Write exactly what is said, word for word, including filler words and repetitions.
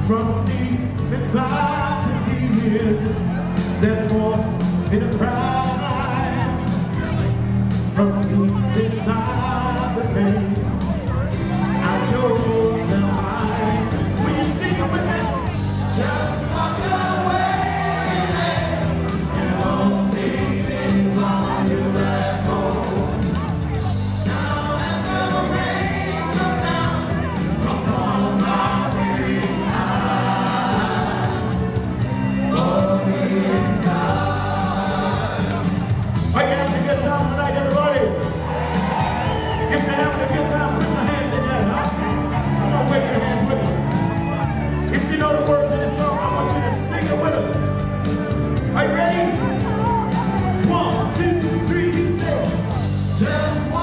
from deep inside to tears that force me to cry. From deep inside the pain, I chose the hide. Will you sing it with me? Just walk away and won't see me while you let go. Now that the rain comes down upon my weary eyes, for me God. Are you having a good time tonight, everybody? If you're having a good time, put your hands in there, huh? Come on, wave your hands with me. If you know the words of this song, I want you to sing it with us. Are you ready? One, two, three, say, just